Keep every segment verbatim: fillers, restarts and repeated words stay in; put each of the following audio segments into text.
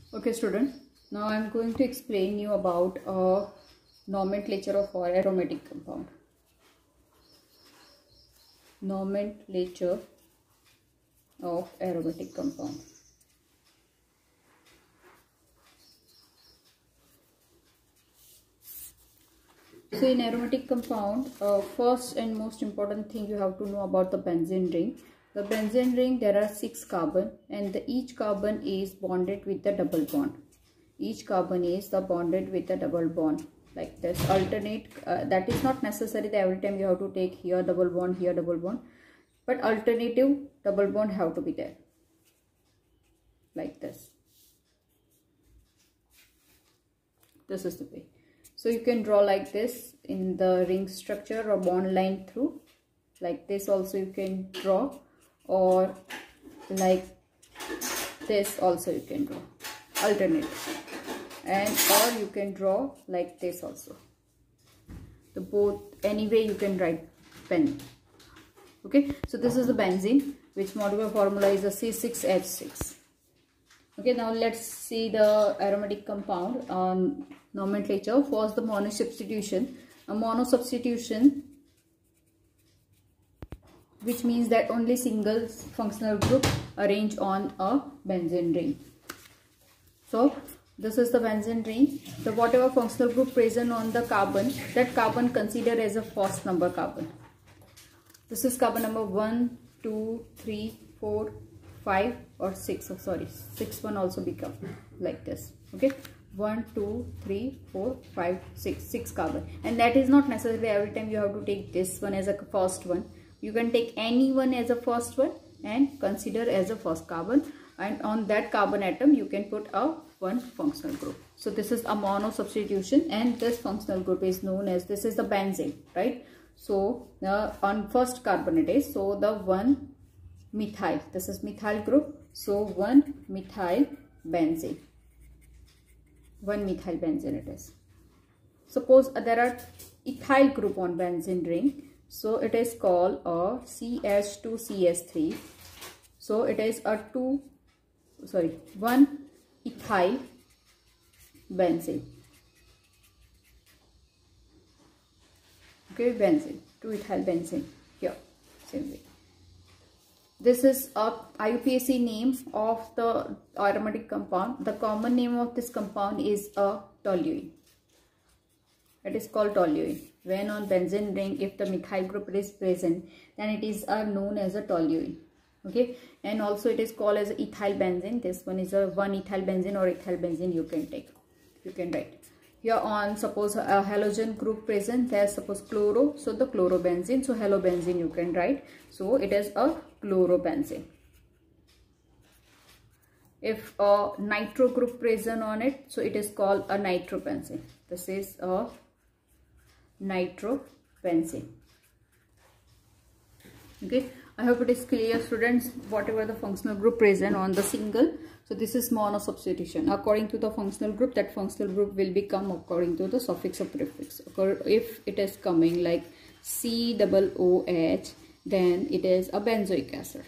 Okay student, now I am going to explain you about a nomenclature of our aromatic compound. Nomenclature of aromatic compound. So in aromatic compound, uh, first and most important thing you have to know about the benzene ring. The benzene ring, there are six carbon and the, each carbon is bonded with a double bond. Each carbon is the bonded with a double bond like this. Alternate, uh, that is not necessary that every time you have to take here double bond, here double bond. But alternative double bond have to be there. Like this. This is the way. So you can draw like this in the ring structure or bond line through. Like this also you can draw. Or like this also you can draw, alternate, and or you can draw like this also. The both, anyway you can write pen. Okay, so this is the benzene, which molecular formula is a C six H six. Okay, now let's see the aromatic compound on nomenclature. First, the mono substitution. A mono substitution, which means that only single functional group arranged on a benzene ring. So this is the benzene ring. So whatever functional group present on the carbon, that carbon considered as a first number carbon. This is carbon number one, two, three, four, five or six. Oh, sorry, six one also become like this. Okay, one, two, three, four, five, six, six carbon, and that is not necessarily every time you have to take this one as a first one. You can take any one as a first one and consider as a first carbon, and on that carbon atom you can put a one functional group. So this is a mono substitution, and this functional group is known as, this is the benzene, right? So the on first carbon it is, so the one methyl, this is methyl group, so one methyl benzene, one methyl benzene it is. Suppose there are ethyl group on benzene ring. So it is called a C H two C S three. So it is a two, sorry, one ethyl benzene. Okay, benzene, two ethyl benzene. Here, same way. This is a I U P A C name of the aromatic compound. The common name of this compound is a toluene. It is called toluene. When on benzene ring, if the methyl group is present, then it is uh, known as a toluene. Okay, and also it is called as ethyl benzene. This one is a one ethyl benzene or ethyl benzene you can take. You can write. Here on, suppose a halogen group present, there suppose chloro, so the chlorobenzene, so halobenzene you can write. So it is a chlorobenzene. If a nitro group present on it, so it is called a nitrobenzene. This is a nitrobenzene. Okay, I hope it is clear students, whatever the functional group present on the single. So this is mono substitution. According to the functional group, that functional group will become according to the suffix or prefix. If it is coming like C O O H, then it is a benzoic acid.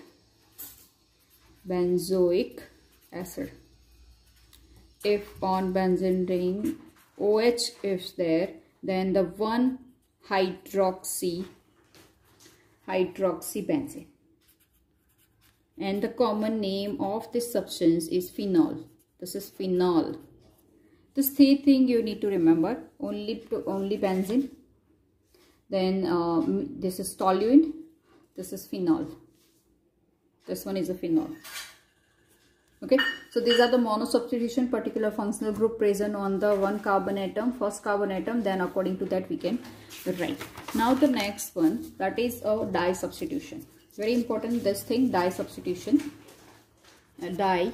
Benzoic acid. If on benzene ring OH is there, then the one hydroxy hydroxybenzene, and the common name of this substance is phenol. This is phenol. This three thing you need to remember. Only only benzene, then uh, this is toluene, this is phenol, this one is a phenol. Okay, so these are the mono substitution, particular functional group present on the one carbon atom, first carbon atom, then according to that we can write. Now the next one, that is a di substitution. Very important this thing, di substitution. A di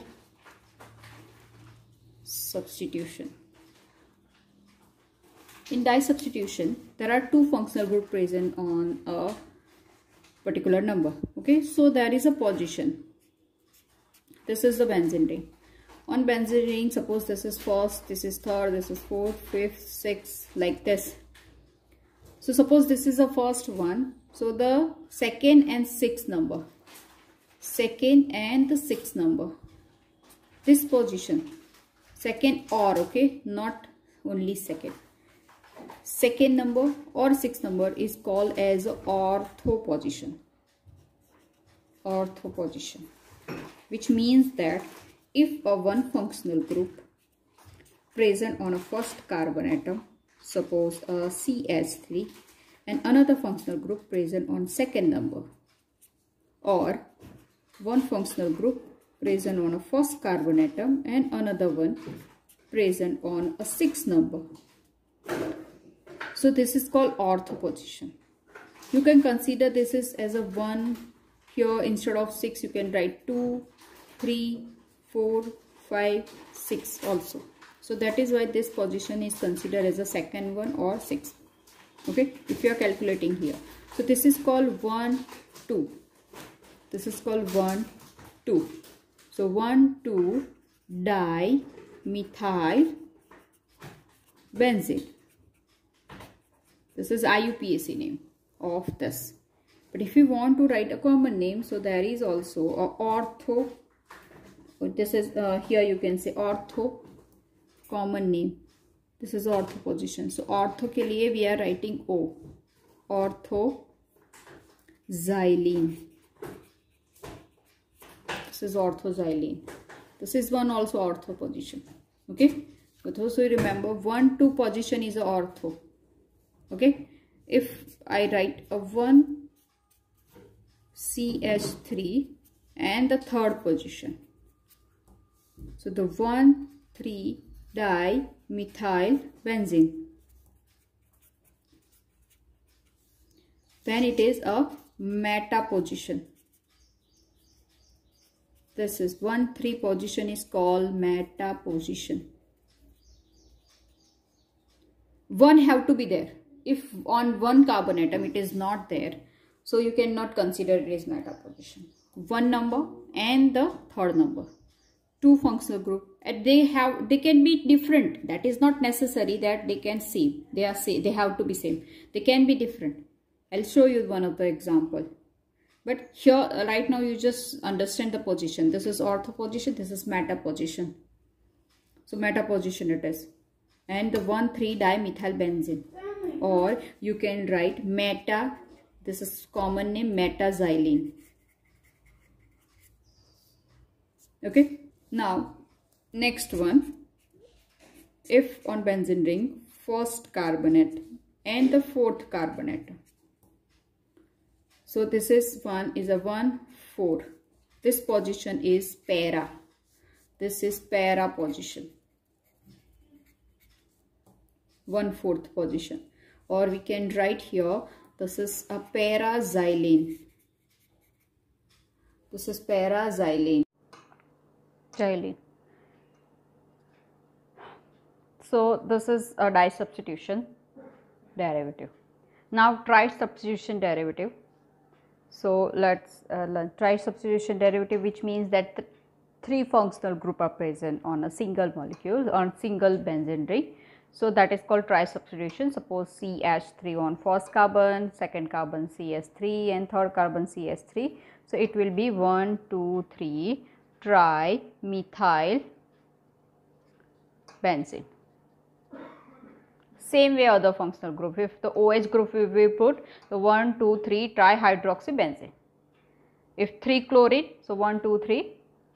substitution. In di substitution, there are two functional groups present on a particular number. Okay, so there is a position. This is the benzene ring. On benzene ring, suppose this is first, this is third, this is fourth, fifth, sixth, like this. So suppose this is the first one. So the second and sixth number. Second and the sixth number. This position. second or, okay, not only second. Second number or sixth number is called as ortho position. Ortho position, which means that if a one functional group present on a first carbon atom, suppose a C H three, and another functional group present on second number, or one functional group present on a first carbon atom and another one present on a sixth number. So this is called ortho position. You can consider this is as a one. Here instead of six you can write two, three, four, five, six also. So that is why this position is considered as a second one or sixth. Okay, if you are calculating here. So this is called one, two. This is called one, two. So one, two dimethyl benzene. This is I U P A C name of this. But if you want to write a common name, so there is also a ortho. This is uh, here you can say ortho common name. This is ortho position. So ortho के लिए we are writing O. Ortho xylene. This is ortho xylene. This is one also ortho position. Okay. But also remember one two position is a ortho. Okay. If I write a one C H three and the third position. So the one three dimethyl benzene. Then it is a meta position. This is one three position is called meta position. One have to be there. If on one carbon atom it is not there, so you cannot consider it as meta position. One number and the third number. Two functional group. And they have they can be different. That is not necessary that they can same. They are same. They have to be same. They can be different. I'll show you one of the example. But here right now you just understand the position. This is ortho position. This is meta position. So meta position it is. And the one three dimethyl benzene. Or you can write meta. This is common name metaxylene. Okay. Now next one. If on benzene ring first carbon atom and the fourth carbon atom. So this is one is a one four. This position is para. This is para position. One fourth position. Or we can write here. This is a paraxylene. This is paraxylene. Xylene. So this is a disubstitution derivative. Now try substitution derivative. So let's uh, learn try substitution derivative, which means that the three functional group are present on a single molecule on single benzene ring. So that is called trisubstitution. Suppose C H three on first carbon, second carbon C H three and third carbon C H three. So it will be one, two, three trimethyl benzene. Same way other functional group. If the OH group we will put the one, two, three trihydroxybenzene. If three chlorine, so one, two, three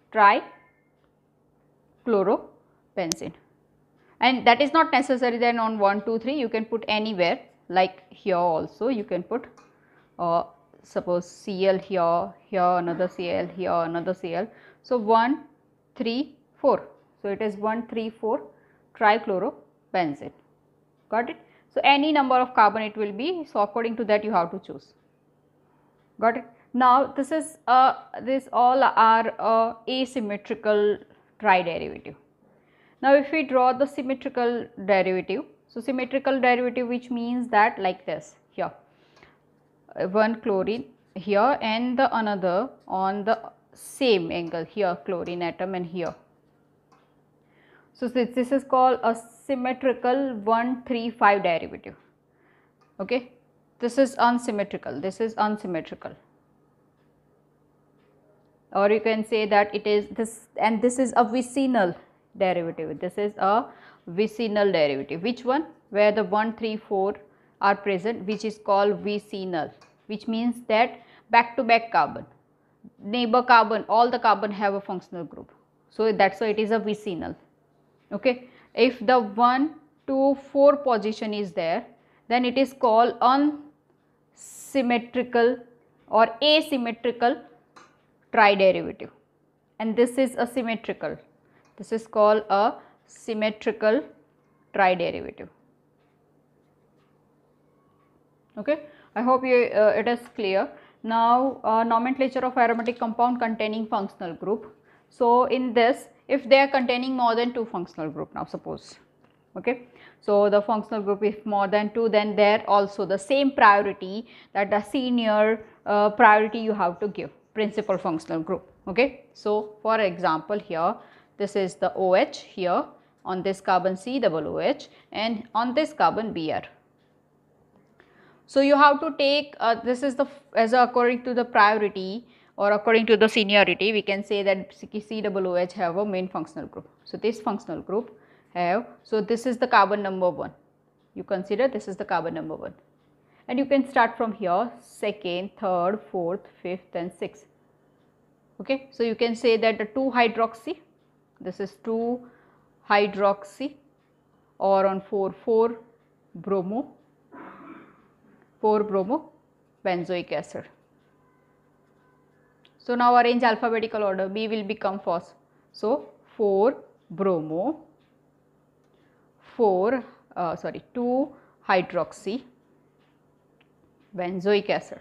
trichlorobenzene. And that is not necessary then on one, two, three you can put anywhere, like here also you can put uh, suppose Cl here, here another Cl, here another Cl. So one, three, four. So it is one, three, four trichlorobenzene. Got it? So any number of carbon it will be. So according to that you have to choose. Got it? Now this is uh, this all are uh, asymmetrical triderivative. Now if we draw the symmetrical derivative, so symmetrical derivative which means that like this here, one chlorine here and the another on the same angle here, chlorine atom and here. So this, this is called a symmetrical one, three, five derivative. Okay, this is unsymmetrical, this is unsymmetrical. Or you can say that it is this and this is a vicinal. derivative. This is a vicinal derivative. Which one? Where the one, three, four are present, which is called vicinal, which means that back to back carbon, neighbor carbon, all the carbon have a functional group. So that's why it is a vicinal. Okay. If the one, two, four position is there, then it is called unsymmetrical or asymmetrical triderivative, and this is a symmetrical. This is called a symmetrical triderivative. Okay, I hope you, uh, it is clear. Now, uh, nomenclature of aromatic compound containing functional group. So, in this, if they are containing more than two functional group, now suppose, okay. So, the functional group is more than two, then there also the same priority, that the senior uh, priority you have to give, principal functional group, okay. So, for example, here this is the OH, here on this carbon C double OH, and on this carbon Br. So, you have to take uh, this is the as a, according to the priority or according to the seniority, we can say that C double OH have a main functional group. So, this functional group have, so this is the carbon number one, you consider this is the carbon number one, and you can start from here, second, third, fourth, fifth and sixth. Okay. So, you can say that the two hydroxy, this is two hydroxy, or on four, four bromo, four bromo benzoic acid. So, now arrange alphabetical order, B will become first. So, four bromo, four uh, sorry two hydroxy benzoic acid,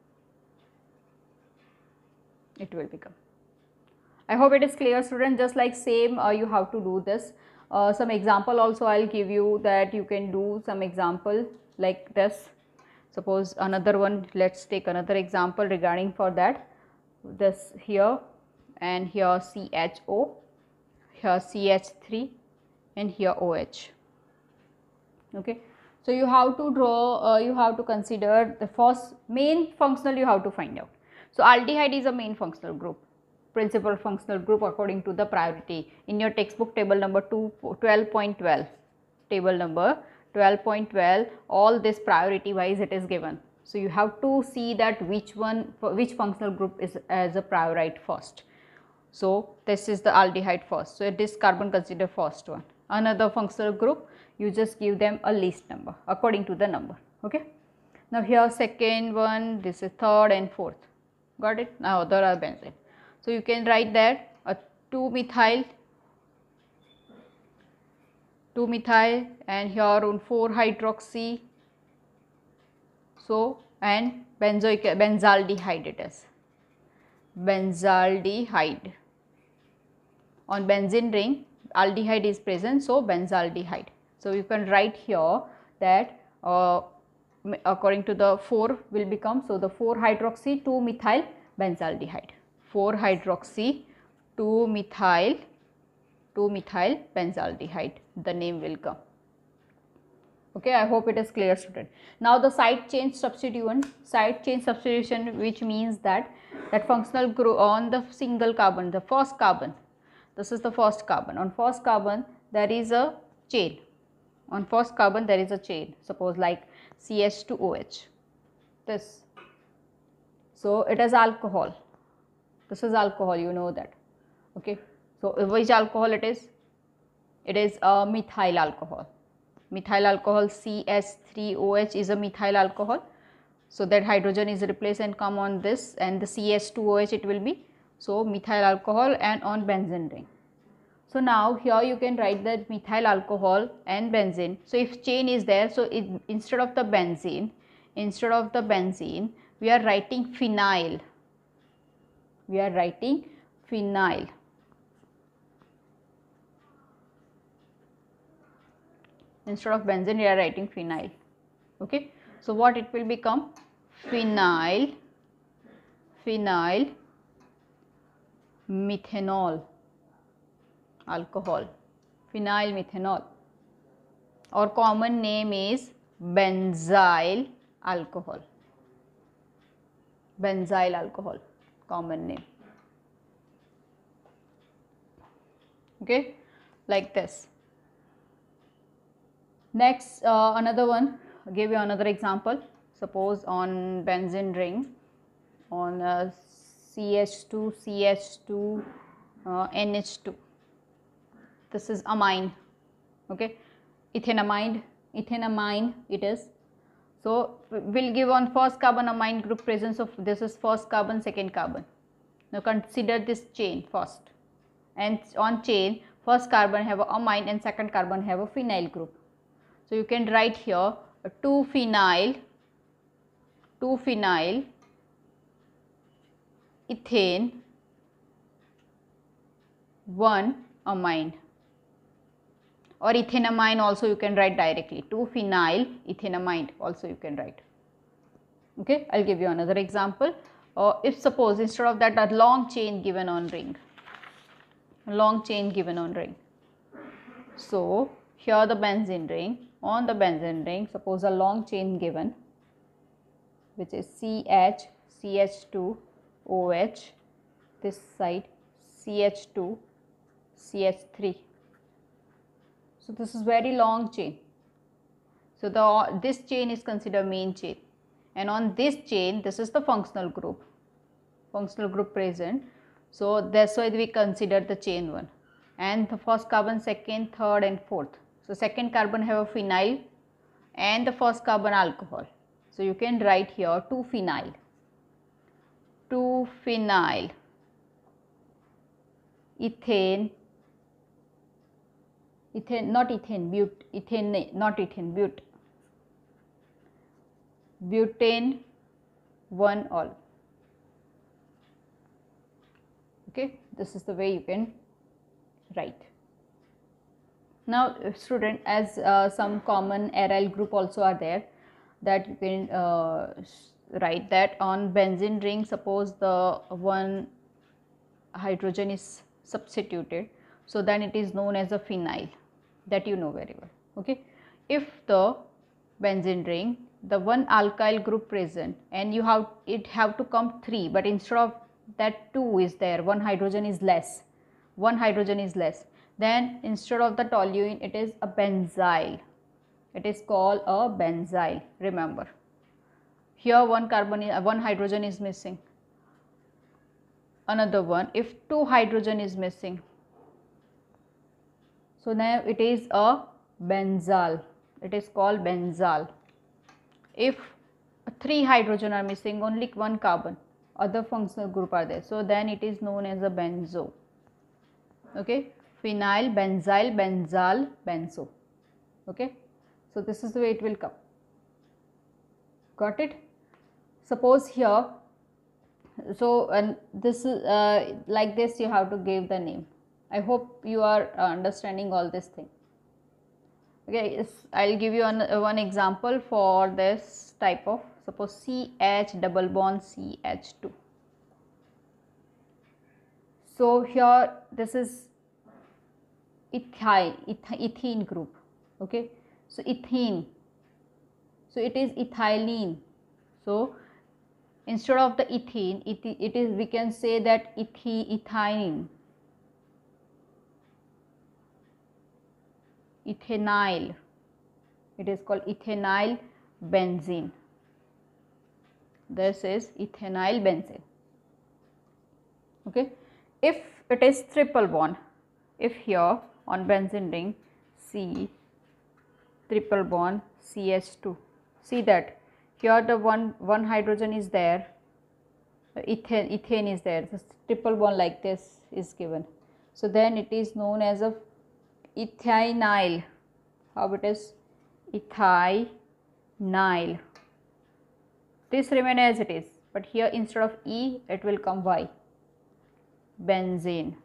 it will become. I hope it is clear, student. Just like same uh, you have to do this. Uh, some example also I will give you, that you can do some example like this. Suppose another one, let us take another example regarding for that. This here and here C H O, here C H three and here OH. Okay. So, you have to draw, uh, you have to consider the first main functional you have to find out. So, aldehyde is a main functional group, principal functional group according to the priority. In your textbook table number twelve point twelve, table number twelve point twelve, all this priority wise it is given. So, you have to see that which one, which functional group is as a priorite first. So, this is the aldehyde first. So, this carbon consider first one. Another functional group, you just give them a list number according to the number. Okay. Now, here second one, this is third and fourth. Got it? Now, other are benzene. So, you can write that a two methyl, two methyl and here on four hydroxy. So, and benzoic benzaldehyde it is, benzaldehyde. On benzene ring aldehyde is present, so benzaldehyde. So, you can write here that uh, according to the four will become, so the four hydroxy two methyl benzaldehyde, four hydroxy two methyl two methyl benzaldehyde, the name will come. Okay, I hope it is clear, student. Now, the side chain substituent, side chain substitution, which means that that functional group on the single carbon, the first carbon, this is the first carbon, on first carbon there is a chain, on first carbon there is a chain, suppose like C H two O H, this. So, it is alcohol, this is alcohol, you know that. Okay. So, which alcohol it is? It is a methyl alcohol. Methyl alcohol C H three O H is a methyl alcohol. So, that hydrogen is replaced and come on this, and the C H two O H it will be. So, methyl alcohol and on benzene ring. So, now here you can write that methyl alcohol and benzene. So, if chain is there, so it, instead of the benzene, instead of the benzene, we are writing phenyl. We are writing phenyl. Instead of benzene, we are writing phenyl. Okay. So, what it will become? Phenyl, phenyl methanol alcohol, phenyl methanol, or common name is benzyl alcohol, benzyl alcohol, common name. Okay. like this. Next, uh, another one, I'll give you another example. Suppose on benzene ring, on uh, C H two, C H two, uh, N H two. This is amine, okay, ethanamide, ethanamine it is. So we'll give on first carbon amine group presence of, this is first carbon, second carbon. Now consider this chain first, and on chain first carbon have a amine and second carbon have a phenyl group. So you can write here two phenyl, two phenyl, ethane, one amine, or ethanamine also you can write directly, two phenyl ethanamide also you can write. Okay, I'll give you another example. Or uh, if suppose instead of that a long chain given on ring, long chain given on ring. So here the benzene ring, on the benzene ring suppose a long chain given, which is C H, C H two, O H, this side C H two, C H three. So this is very long chain. So the this chain is considered main chain, and on this chain this is the functional group, functional group present. So that's why we consider the chain one, and the first carbon, second, third and fourth. So second carbon have a phenyl and the first carbon alcohol. So you can write here two phenyl, two phenyl, ethane, ethane, not ethane, but ethane, not ethane, but butane, one all. Okay, this is the way you can write. Now student, as uh, some common aryl group also are there, that you can uh, write that on benzene ring, suppose the one hydrogen is substituted, so then it is known as a phenyl, that you know very well. Okay, if the benzene ring, the one alkyl group present, and you have it have to come three, but instead of that two is there, one hydrogen is less, one hydrogen is less, then instead of the toluene it is a benzyl, it is called a benzyl. Remember, here one carbon, one hydrogen is missing, another one, if two hydrogen is missing, so now it is a benzal, it is called benzal. If three hydrogen are missing, only one carbon, other functional group are there, so then it is known as a benzo. Okay, phenyl, benzyl, benzal, benzo. Okay, so this is the way it will come. Got it? Suppose here, so and this is uh, like this, you have to give the name. I hope you are uh, understanding all this thing. Okay, I'll give you an, uh, one example for this type of, suppose C H double bond C H two. So here this is ethyl, eth ethene group. Okay, so ethene, so it is ethylene. So instead of the ethene, it, it is, we can say that ethi, ethylene, ethenyl, it is called ethenyl benzene. This is ethenyl benzene. Okay, if it is triple bond, if here on benzene ring C triple bond C H two, see that here the one one hydrogen is there, ethane ethane is there, this triple bond like this is given, so then it is known as a ethynyl. How it is? Ethynyl. This remain as it is, but here instead of E it will come Y, benzene,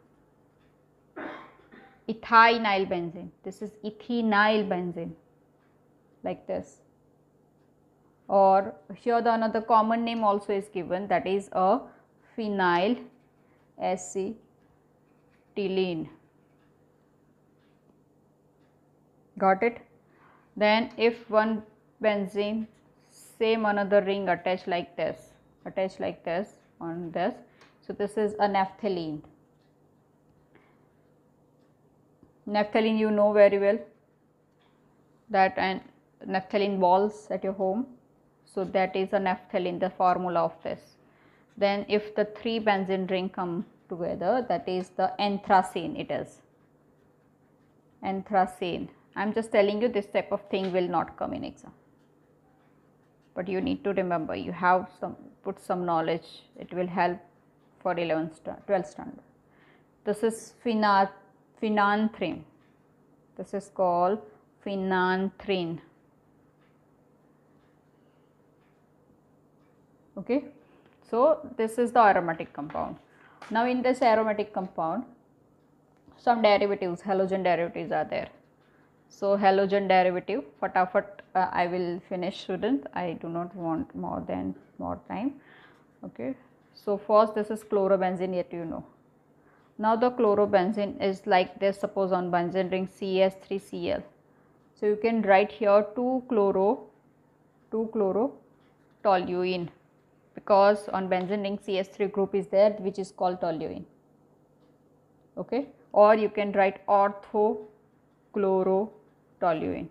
ethynyl benzene. This is ethynyl benzene, like this. Or here the another common name also is given, that is a phenyl acetylene. Got it? Then if one benzene, same another ring attached like this, attached like this on this, so this is a naphthalene. Naphthalene you know very well, that and naphthalene balls at your home. So that is a naphthalene, the formula of this. Then if the three benzene ring come together, that is the anthracene. It is anthracene. I am just telling you, this type of thing will not come in exam, but you need to remember, you have some put some knowledge, it will help for eleventh twelfth standard. This is phenanthrene. Phenanthrene. This is called phenanthrene. Okay, so this is the aromatic compound. Now in this aromatic compound, some derivatives, halogen derivatives are there. So halogen derivative, fatafat uh, I will finish, student. I do not want more than more time. Okay, so first this is chlorobenzene, yet you know. Now the chlorobenzene is like this. Suppose on benzene ring C H three C l. So you can write here two chloro, two chloro toluene, because on benzene ring C H three group is there, which is called toluene. Okay, or you can write ortho chloro toluene.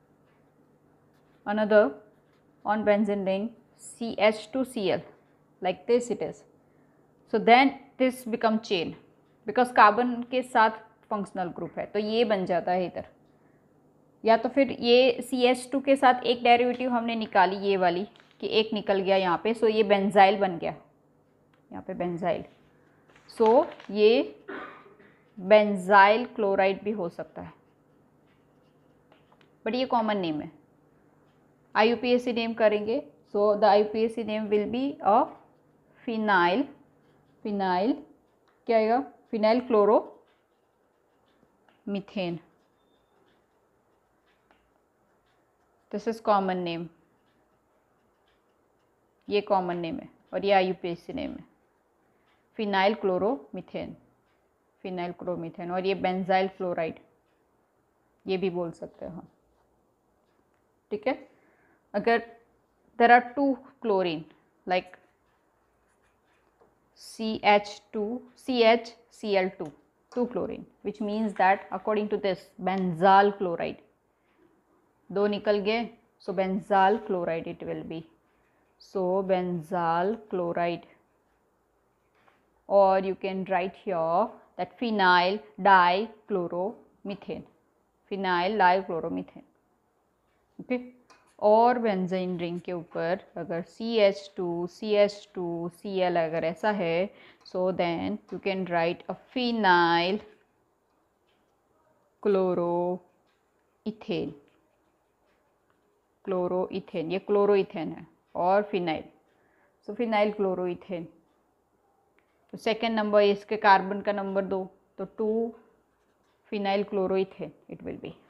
Another on benzene ring C H two C l, like this it is. So then this become chain, because carbon के साथ functional group है, तो ये बन जाता है इधर. या तो फिर ये सी एच टू के साथ एक डेरिवेटिव हमने निकाली, ये वाली कि एक निकल गया यहाँ पे, सो ये बेंजाइल बन गया, यहाँ पे बेंजाइल. सो ये बेंजाइल क्लोराइड भी हो सकता है, बट ये कॉमन नेम है. I U P S C name करेंगे, so the I U P S C name will be a phenyl, phenyl क्या आएगा, phenyl chloromethane. This is common name, ये कॉमन नेम है और ये I U P S C name है, phenyl chloromethane, phenyl chloromethane. और ये benzyl chloride, ये भी बोल सकते हो हम. ठीक है, अगर there are two chlorine like C H two C H C l two, two chlorine, which means that according to this benzal chloride, दो निकल गए, so benzal chloride it will be. So benzal chloride, or you can write here that phenyl dichloromethane, phenyl dichloromethane. Okay, और benzene ring के ऊपर अगर C H two C H two C L अगर ऐसा है, so then you can write a phenyl chloroethane, chloroethane, ये chloroethane है और फिनाइल, सो फिनाइल क्लोरोइथेन. तो सेकेंड नंबर इसके कार्बन का नंबर दो, तो two phenyl chloroethane it will be.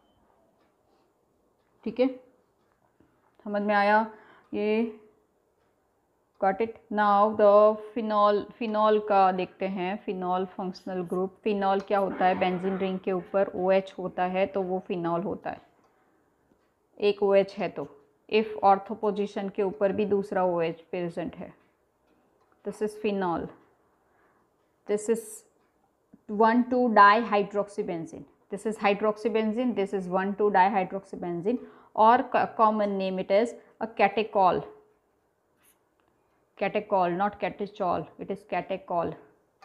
ठीक है, समझ में आया ये, got it. Now the phenol, phenol का देखते हैं, फिनॉल फंक्शनल ग्रुप. फिनॉल क्या होता है, बेंजीन रिंग के ऊपर ओ एच होता है तो वो फिनॉल होता है, एक ओ एच है तो. इफ ऑर्थो पोजीशन के ऊपर भी दूसरा ओ एच प्रेजेंट है, this is phenol. This is one two dihydroxybenzene, this is hydroxybenzene, this is one two dihydroxybenzene, or common name it is a catechol, catechol, not catechol, it is catechol.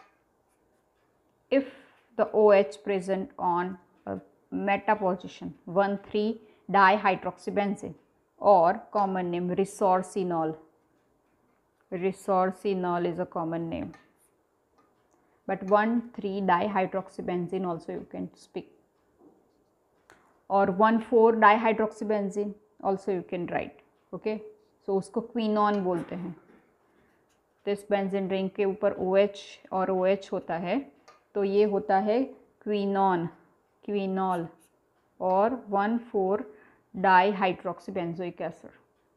If the OH present on a meta position one three dihydroxybenzene, or common name resorcinol, resorcinol is a common name, but one three dihydroxybenzene also you can speak, or one four dihydroxybenzene also you can write. okay, so उसको क्वीनॉन बोलते हैं. This benzene ring के ऊपर OH और OH होता है, तो ये होता है क्वीनॉन, क्वीनॉल, और one four dihydroxybenzoic acid,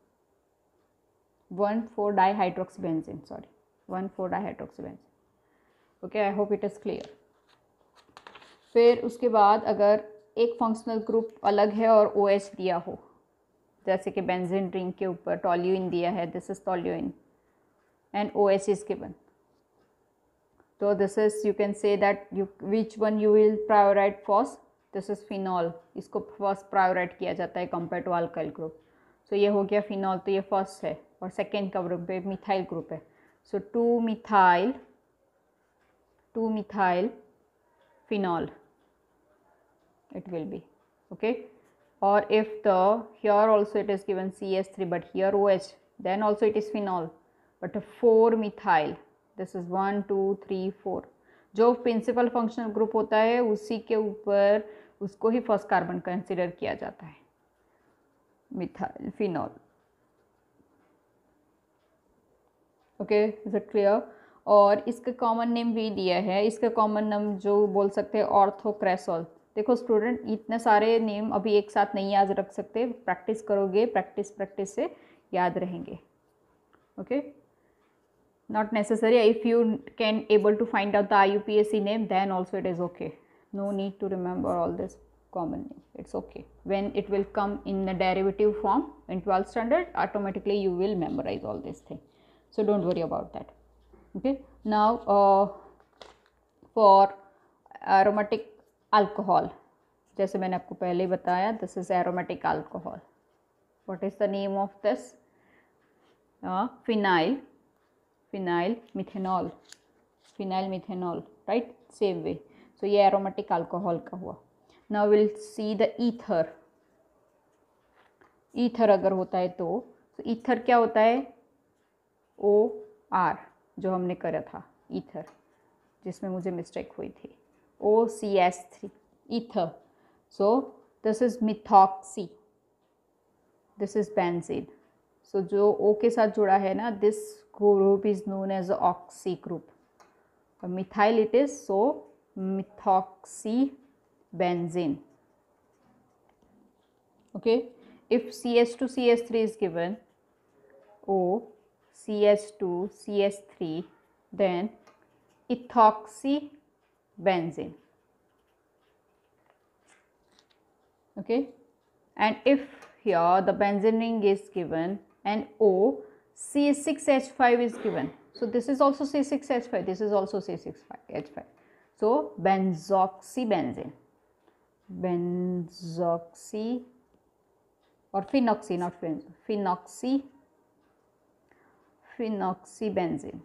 one four dihydroxybenzene, sorry, one four dihydroxybenzene. Okay, I hope it is clear. फिर उसके बाद अगर एक फंक्शनल ग्रुप अलग है और ओ एच दिया हो, जैसे कि बेंजीन रिंग के ऊपर टॉल्यूइन दिया है, this is toluene and O H is given, तो this is you can say that you which one you will prioritise first, this is phenol, इसको फर्स्ट प्रायोराइट किया जाता है compare to alkyl group. So ये हो गया phenol, तो ये फर्स्ट है, और सेकेंड का ग्रुप पे मिथाइल ग्रुप है. So two methyl two methyl phenol it will be okay. Or if the here also it is given C H three but here O H, then also it is phenol, but four methyl, this is one two three four. जो principal functional group होता है उसी के ऊपर उसको ही first carbon consider किया जाता है, methyl phenol. Okay, is it clear? और इसका कॉमन नेम भी दिया है, इसका कॉमन नेम जो बोल सकते हैं ऑर्थोक्रेसोल. देखो स्टूडेंट, इतने सारे नेम अभी एक साथ नहीं याद रख सकते, प्रैक्टिस करोगे, प्रैक्टिस प्रैक्टिस से याद रहेंगे. Okay, not necessary. If you can able to find out the I U P S C name then also it is okay. No need to remember all this common name, it's okay. When it will come in the derivative form in twelfth standard, automatically you will memorise all this thing, so don't worry about that. Okay, now for aromatic alcohol, जैसे मैंने आपको पहले बताया, this is aromatic alcohol. What is the name of this? Phenyl phenyl methanol, phenyl methanol, right, same way. So ये aromatic alcohol का हुआ. Now will see the ether. Ether अगर होता है तो so ईथर क्या होता है? ओ आर, जो हमने करा था ईथर, जिसमें मुझे मिस्टेक हुई थी. O C H three, ether. So this is methoxy, this is benzene. So जो O के साथ जुड़ा है ना, this group is known as the oxy group. For methyl it is, so methoxy benzene. Okay, if C H two C H three is given, O C H two C H three, then ethoxy benzene. Okay, and if here the benzene ring is given and O C six H five is given, so this is also C six H five, this is also C six H five, so benzoxybenzene, benzoxy or phenoxy, not benzo, phenoxy phenoxybenzene.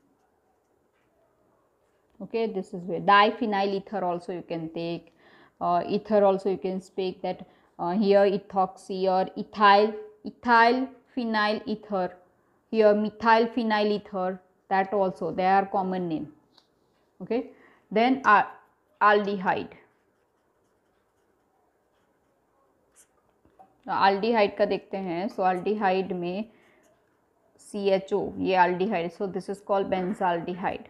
Okay, this is where diphenyl ether also you can take, uh, ether also you can speak that uh, here ethoxy or ethyl ethyl phenyl ether, here methyl phenyl ether, that also they are common name. Okay, then uh, aldehyde. aldehyde का देखते हैं. so aldehyde में C H O, ये aldehyde, so this is called benzaldehyde.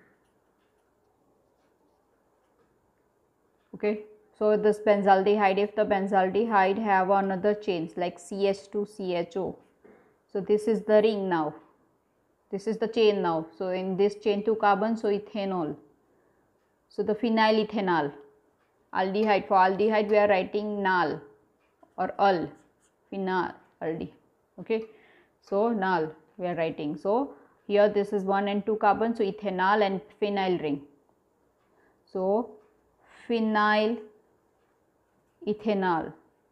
Okay, so this benzaldehyde, if the benzaldehyde have another chains like C H two C H O, so this is the ring now, this is the chain now. So in this chain two carbon, so ethanol, so the phenyl ethanol aldehyde. For aldehyde we are writing nal or al, phenyl aldehyde. Okay, so nal we are writing. So here this is one and two carbon, so ethanol and phenyl ring. So phenyl ethanol,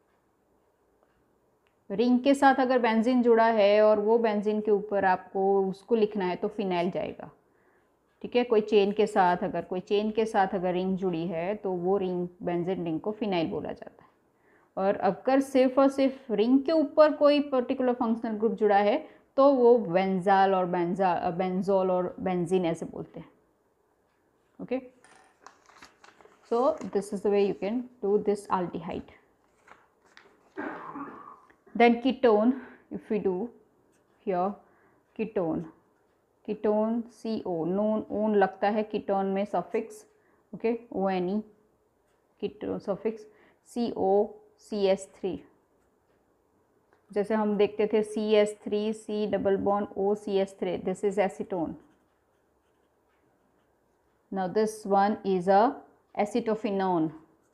ring के साथ अगर benzene जुड़ा है और वो benzene के ऊपर आपको उसको लिखना है तो फिनाइल जाएगा. ठीक है, कोई चेन के साथ अगर कोई चेन के साथ अगर रिंग जुड़ी है तो वो रिंग, बेंजीन रिंग को फिनाइल बोला जाता है. और अगर सिर्फ और सिर्फ रिंग के ऊपर कोई पर्टिकुलर फंक्शनल ग्रुप जुड़ा है तो वो बेंजाल और बेंजा बेंजोल और बेंजीन ऐसे बोलते हैं. Okay, so this is the way you can do this aldehyde. Then ketone, if we do here ketone, ketone C O, known own लगता है ketone में suffix. Okay, O N E, ketone suffix. C O C H three, जैसे हम देखते थे C H three C double bond O C H three, this is acetone. Now this one is a acetophenone,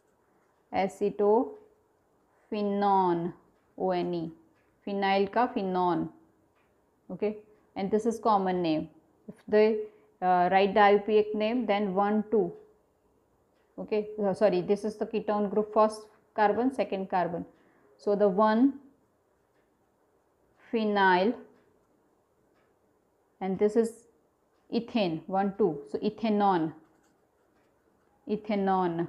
acetophenone, O N E, phenyl का phenone. Okay, and this is common name. If the uh, write the I U P A C name, then one two. Okay, uh, sorry, this is the ketone group, first carbon, second carbon. So the one phenyl, and this is ethane, one two. So ethanone, ethanone.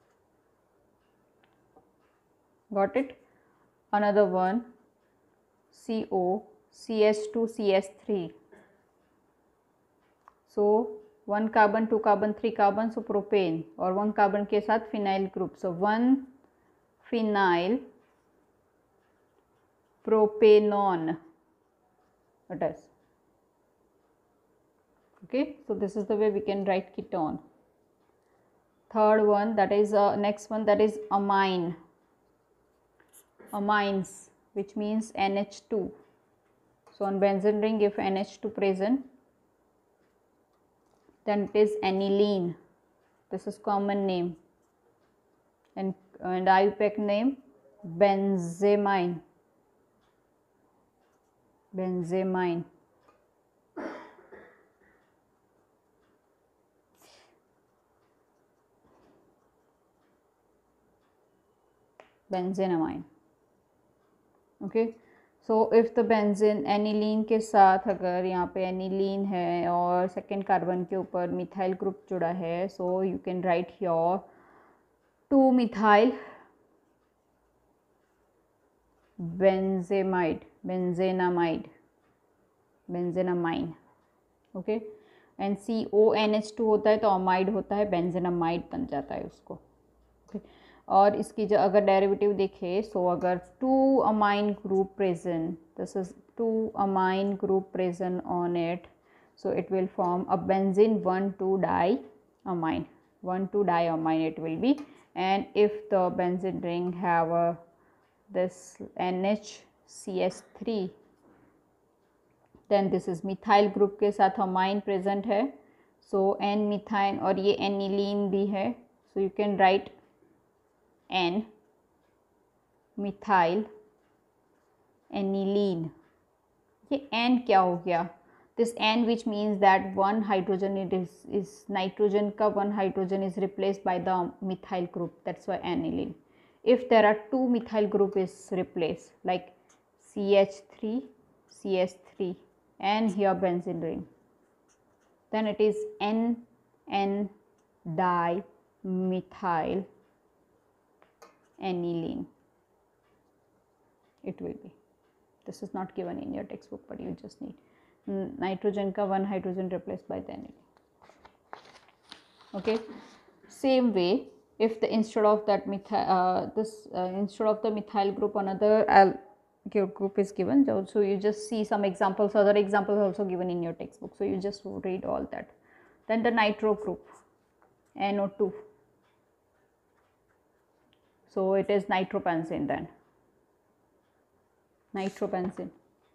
Got it? Another one, C O, C H two, C H three. So one carbon, two carbon, three carbon, so propane, और one carbon के साथ phenyl group. So one phenyl propanone. It is. Okay, so this is the way we can write ketone. Third one, that is uh, next one, that is amine. Amines, which means N H two. So on benzene ring, if N H two present, then it is aniline. This is common name, and and I U P A C name benzamine. Benzamine. Benzenamine. Okay, so if the benzene aniline के साथ अगर यहाँ पे aniline है और second carbon के ऊपर methyl group जुड़ा है, so you can write here two methyl benzamide, benzenamide, benzenamine. Okay, and C O N H two होता है तो amide होता है, benzenamide बन जाता है उसको. Okay. और इसकी जो अगर डेरिवेटिव देखें, सो अगर two amine group present, this is two amine group present on it, so it will form a benzene one two die amine, one two die अमाइन it will be. And if the benzene ring have a this N H C H three, then this is methyl group के साथ amine present है, so N methyl और ये aniline भी है, so you can write N methyl aniline. ये N क्या हो गया? This N which means that one hydrogen it is, is nitrogen का one hydrogen is replaced by the methyl group, that's why aniline. If there are two methyl group is replaced like C H three, C H three and here benzene ring, then it is N N dimethyl aniline. It will be. This is not given in your textbook, but you just need nitrogen ka one hydrogen replaced by the aniline. Okay. Same way, if the instead of that methyl, uh, this uh, instead of the methyl group, another al group is given. So you just see some examples. Other examples also given in your textbook. So you just read all that. Then the nitro group, N O two. So it is nitropentane then, nitropentane.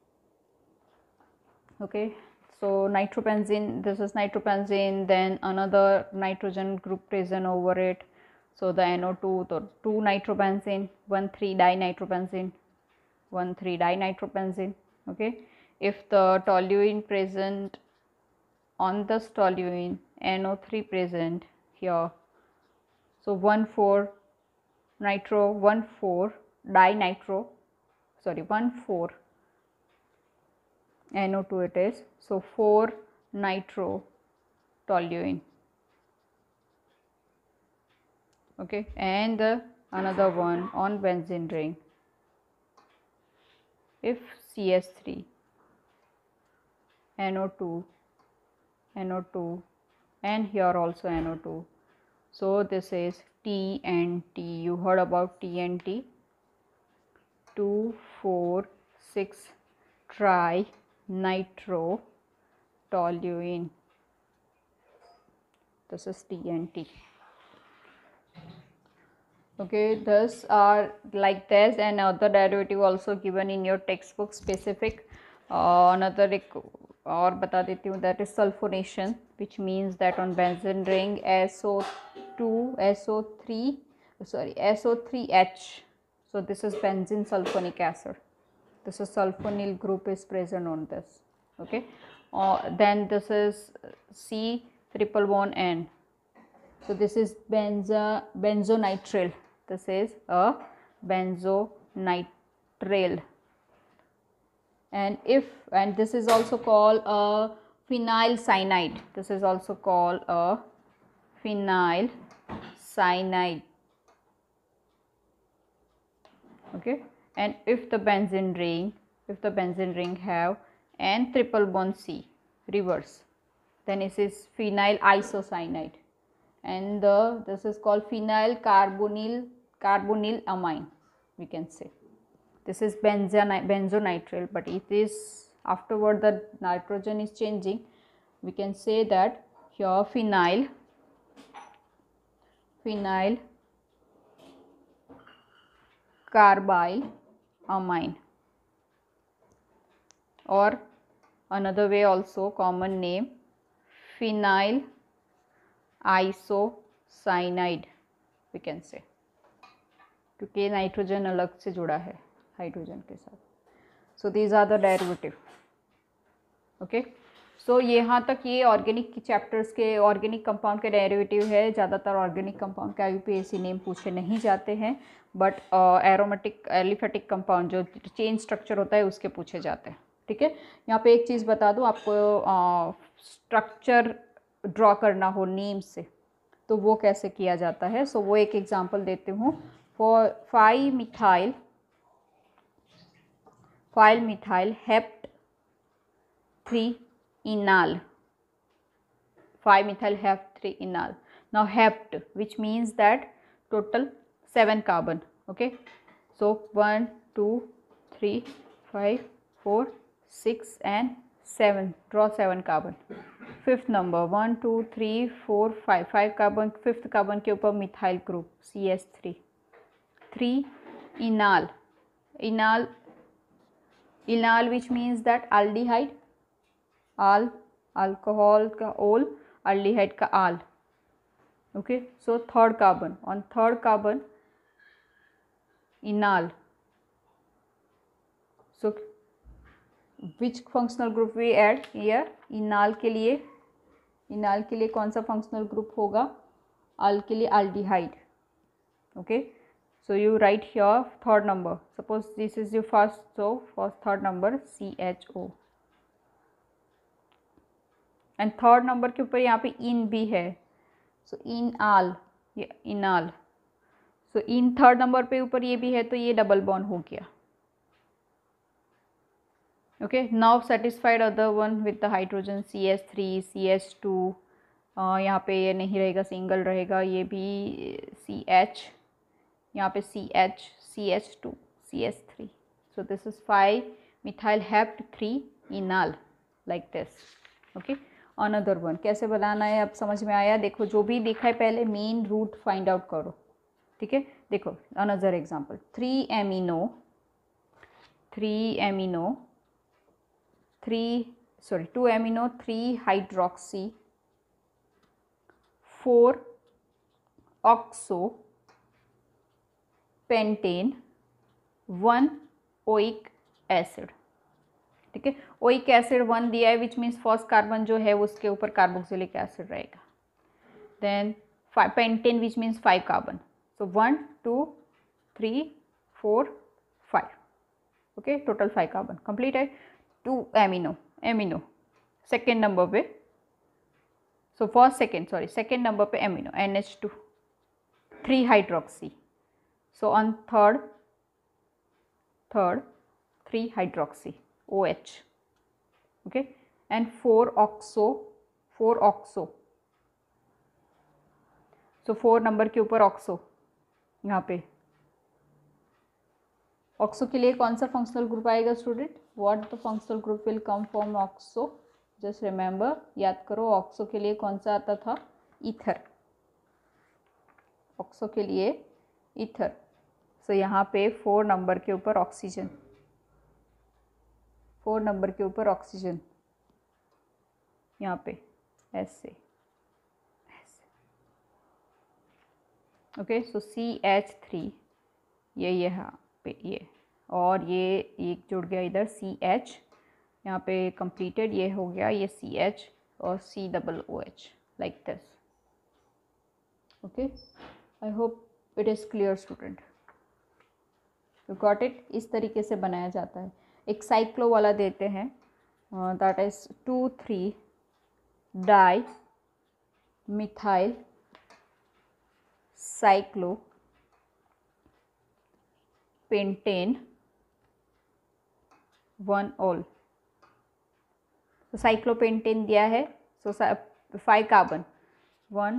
Okay, so nitropentane, this is nitropentane, then another nitrogen group present over it, so the N O two, so two nitropentane, one three dinitropentane, one three dinitropentane. Okay, if the toluene present on this toluene, N O three present here, so one four nitro, one four dinitro, sorry one four N O two it is, so four nitro toluene. Okay, and uh, another one on benzene ring, if C H three, N O two, N O two, and here also N O two, so this is T N T. You heard about T N T, two four six tri nitro toluene. This is T N T. Okay, thus are like this, and other derivative also given in your textbook specific. Uh, another और बता देती हूँ, that is sulfonation, which means that on benzene ring S O two, S O three, sorry S O three H, so this is benzene sulfonic acid, this is sulfonyl group is present on this. Okay, or then this is C triple bond N. So this is benzo benzonitrile. This is a benzonitrile. And if and this is also called a phenyl cyanide. This is also called a phenyl cyanide. Okay. And if the benzene ring, if the benzene ring have N triple bond C reverse, then it is phenyl isocyanide. And the this is called phenyl carbonyl carbonyl amine, we can say. This is benzonitrile, but it is afterward the nitrogen is changing. We can say that here phenyl phenyl carbyl amine, or another way also common name phenyl isocyanide we can say, क्योंकि nitrogen अलग से जुड़ा है hydrogen के साथ. So these are the derivative. Okay, so यहाँ तक ये ऑर्गेनिक चैप्टर्स के ऑर्गेनिक कंपाउंड के डेरिवेटिव है. ज़्यादातर ऑर्गेनिक कंपाउंड के यूपीएससी नेम पूछे नहीं जाते हैं, बट एरोमेटिक एलिफेटिक कंपाउंड जो चेन स्ट्रक्चर होता है उसके पूछे जाते हैं. ठीक है, यहाँ पे एक चीज़ बता दूँ आपको, स्ट्रक्चर ड्रॉ करना हो नेम से तो वो कैसे किया जाता है. सो so, वो एक एग्जांपल देती हूँ. For five methyl five methyl hept three enal, five methyl hept three enal. Now hept, which means that total seven carbon. Okay, so one, two, three, five, four, six and seven. Draw seven carbon. Fifth number one, two, three, four, five. Five carbon. Fifth carbon के ऊपर methyl group C H three. Three enal. Enal. Enal, which means that aldehyde. Al. Alcohol का ol. Aldehyde का al. Okay. So third carbon. On third carbon enal. So which functional group we add here? enal के लिए enal के लिए कौन सा functional group होगा? al के लिए aldehyde. Okay. So you write here third number. Suppose this is your first, so first third number C H O. And third number के ऊपर यहाँ पे in भी है. So enal, ये enal. So in third number पे ऊपर ये भी है तो ये double bond हो गया. Okay, now satisfied other one with the hydrogen C H three, C H two. uh, यहाँ पे ये नहीं रहेगा, सिंगल रहेगा. ये भी C H, यहाँ पे C H, C H two, C H three. So this is five methyl hept three enal like this. Okay, another one कैसे बनाना है अब समझ में आया. देखो जो भी देखा है पहले मेन रूट फाइंड आउट करो. ठीक है, देखो another example. three amino, three amino, three sorry two amino, three hydroxy, four oxo pentane, one oic acid. ठीक है, ओइक एसिड वन दिया है, विच मीन्स फर्स्ट कार्बन जो है उसके ऊपर कार्बोक्सिलिक एसिड रहेगा. Then pentane which means five carbon. So one two three four five. Okay, total five carbon complete है. Two amino, amino second number पे. So first second sorry second number पे amino N H two, three hydroxy. So on third third three hydroxy O H. Okay, and four oxo, four oxo. So four number के ऊपर oxo. यहाँ पे oxo के लिए कौन सा functional group आएगा student? What the functional group will come from oxo? Just remember, याद करो oxo के लिए कौन सा आता था? ether. oxo के लिए ether. So यहाँ पे four नंबर के ऊपर ऑक्सीजन, फोर नंबर के ऊपर ऑक्सीजन यहाँ पे ऐसे ऐसे. Okay, so C H three ये यहाँ पे ये, और ये एक जुड़ गया इधर सी एच यहाँ पे completed, ये हो गया, ये सी एच और C double O H like this. Okay, I hope it is clear student. You got it? इस तरीके से बनाया जाता है. एक साइक्लो वाला देते हैं, that is two three dimethyl cyclopentane one ol. तो साइक्लोपेंटेन दिया है, so five carbon, one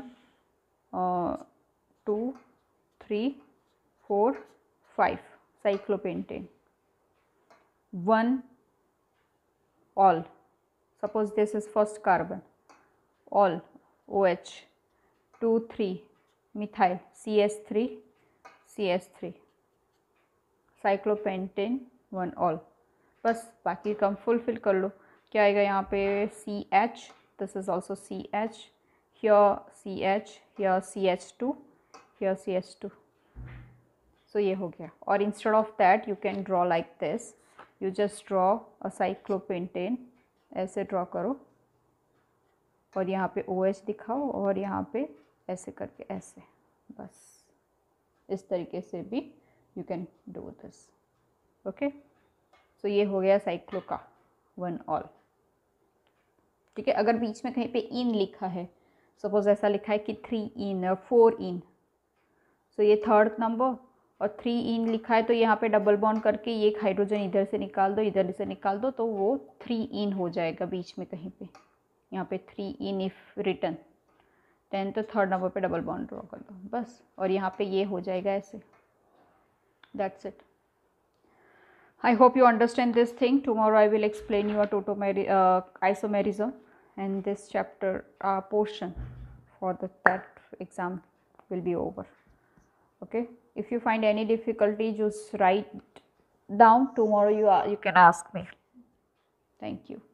two three four five, cyclopentane one ol. Suppose this is first carbon, ol O H two three methyl C S three C S three, cyclopentane one ol. बस बाकी कम fulfil कर लो. क्या आएगा यहाँ पे? C H, this is also C H, here C H, here C H two, here C H two. So ये हो गया. और instead of that you can draw like this. You just draw a cyclopentane, ऐसे draw करो और यहाँ पे O H दिखाओ और यहाँ पे ऐसे करके ऐसे, बस इस तरीके से भी you can do this. Okay, so ये हो गया साइक्लो का वन ऑल. ठीक है, अगर बीच में कहीं पे इन लिखा है, सपोज ऐसा लिखा है कि थ्री इन और फोर इन, सो ये थर्ड नंबर और थ्री इन लिखा है, तो यहाँ पे डबल बॉन्ड करके ये एक हाइड्रोजन इधर से निकाल दो, इधर से निकाल दो, तो वो थ्री इन हो जाएगा बीच में कहीं पे. यहाँ पे three ene if return, then तो थर्ड नंबर पे डबल बॉन्ड ड्रॉ कर दो बस, और यहाँ पे ये हो जाएगा ऐसे. That's it. I hope you understand this thing. Tomorrow I will explain you a tautomeri uh, isomerism, and this chapter uh, portion for the that exam will be over. Okay, if you find any difficulty, just write down. Tomorrow you are, you can ask me. Thank you.